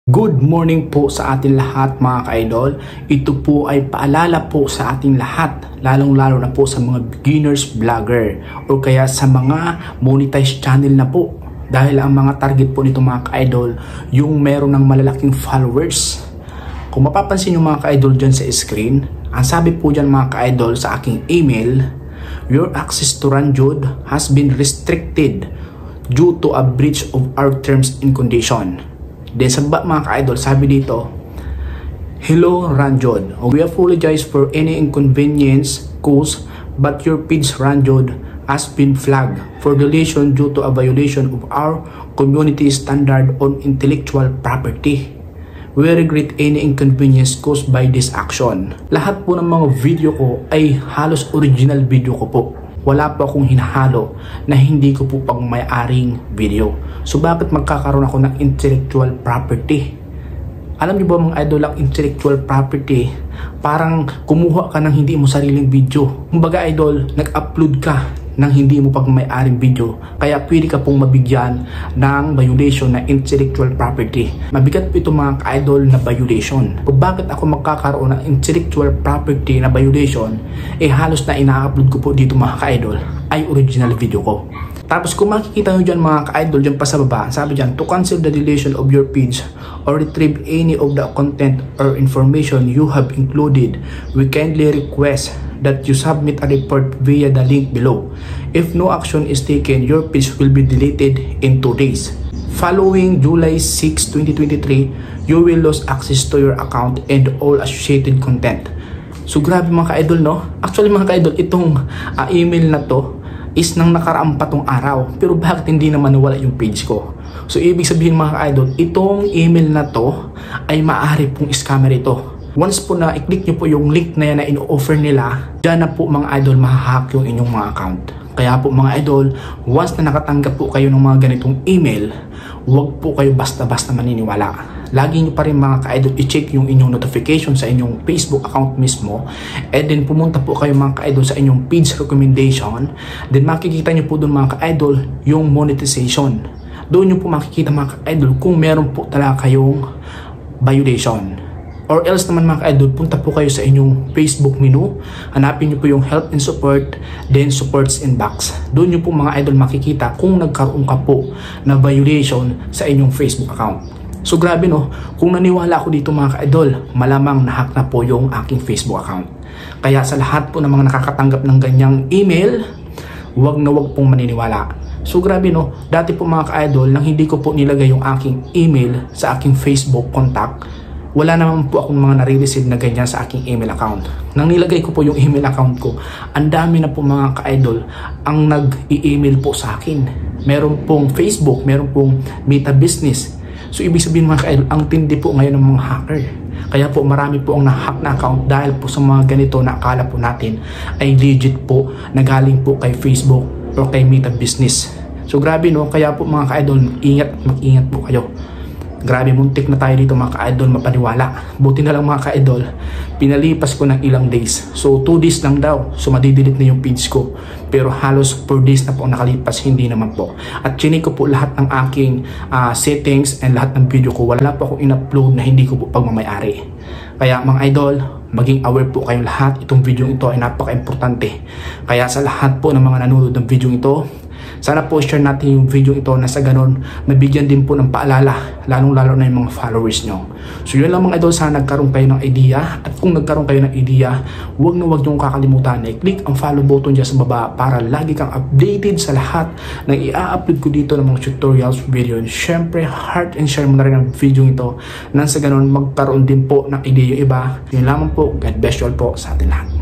Good morning po sa ating lahat mga ka-idol. Ito po ay paalala po sa ating lahat, lalong-lalo na po sa mga beginners vlogger o kaya sa mga monetized channel na po. Dahil ang mga target po nito mga ka-idol, yung meron ng malalaking followers. Kung mapapansin nyo mga ka-idol dyan sa screen, ang sabi po dyan mga ka-idol sa aking email, your access to Ranjod has been restricted due to a breach of our terms and condition. Then sa baba mga ka-idol, sabi dito, hello Ranjod, we apologize for any inconvenience caused, but your page Ranjod has been flagged for deletion due to a violation of our community standard on intellectual property. We regret any inconvenience caused by this action. Lahat po ng mga video ko ay halos original video ko po. Wala po akong hinahalo na hindi ko po pang-may-aring video. So bakit magkakaroon ako ng intellectual property? Alam niyo ba mga idol, ang intellectual property, parang kumuha ka ng hindi mo sariling video. Kumbaga idol, nag-upload ka ng hindi mo pag-may-aring video. Kaya pwede ka pong mabigyan ng violation na intellectual property. Mabigat po ito mga ka-idol na violation. Kung bakit ako magkakaroon ng intellectual property na violation, halos na ina-upload ko po dito mga ka-idol ay original video ko. Tapos kung makikita nyo dyan mga ka-idol, dyan pa sa baba, sabi dyan, to cancel the deletion of your page or retrieve any of the content or information you have included, we kindly request that you submit a report via the link below. If no action is taken, your page will be deleted in 2 days. Following July 6, 2023, you will lose access to your account and all associated content. So grabe mga ka-idol, no? Actually mga ka-idol, itong email na to is nang nakaraang patong araw. Pero bakit hindi naman nawala yung page ko? So ibig sabihin mga ka-idol, itong email na to ay maaari pong scammer ito. Once po na i-click nyo po yung link na yan na in-offer nila, dyan na po mga idol mahahack yung inyong mga account. Kaya po mga idol, once na nakatanggap po kayo ng mga ganitong email, huwag po kayo basta-basta maniniwala. Lagi nyo pa rin mga ka-idol i-check yung inyong notification sa inyong Facebook account mismo, and then pumunta po kayo mga ka-idol sa inyong page recommendation, then makikita nyo po doon mga ka-idol yung monetization. Doon nyo po makikita mga ka-idol kung meron po talaga kayong violation. Or else naman mga ka-idol, punta po kayo sa inyong Facebook menu, hanapin nyo po yung help and support, then supports inbox. Doon nyo po mga idol makikita kung nagkaroon ka po na violation sa inyong Facebook account. So grabe no, kung naniwala ako dito mga ka-idol, malamang nahack na po yung aking Facebook account. Kaya sa lahat po ng mga nakakatanggap ng ganyang email, wag na wag pong maniniwala. So grabe no, dati po mga ka-idol, nang hindi ko po nilagay yung aking email sa aking Facebook contact, wala naman po akong mga nare-receive na ganyan sa aking email account. Nang nilagay ko po yung email account ko, ang dami na po mga ka-idol ang nag-i-email po sa akin. Meron pong Facebook, meron pong Meta Business. So ibig sabihin mga ka-idol, ang tindi po ngayon ng mga hacker. Kaya po marami po ang na-hack na account dahil po sa mga ganito na akala po natin ay legit po, nagaling po kay Facebook o kay Meta Business. So grabe no, kaya po mga ka-idol, mag-ingat po kayo. Grabe, muntik na tayo dito mga ka-idol mapaniwala. Buti na lang mga ka-idol, pinalipas ko ng ilang days. So 2 days lang daw, so madidelete na yung page ko. Pero halos 4 days na po nakalipas, hindi naman po. At chinik ko po lahat ng aking settings and lahat ng video ko. Wala po akong in-upload na hindi ko po pagmamayari. Kaya mga idol, maging aware po kayong lahat. Itong video ito ay napaka-importante. Kaya sa lahat po ng mga nanonood ng video ito, sana po share natin yung video ito na sa ganon nabigyan din po ng paalala, lalong-lalo na yung mga followers nyo. So yun lang mga idol, sana nagkaroon kayo ng idea. At kung nagkaroon kayo ng idea, huwag na huwag nyo kakalimutan na i-click ang follow button dyan sa baba para lagi kang updated sa lahat ng i-upload ko dito ng mga tutorials video. And syempre, heart and share mo na rin ang video ito nang sa ganon magkaroon din po ng idea yung iba. Yun lamang po, God bless you all po sa atin lahat.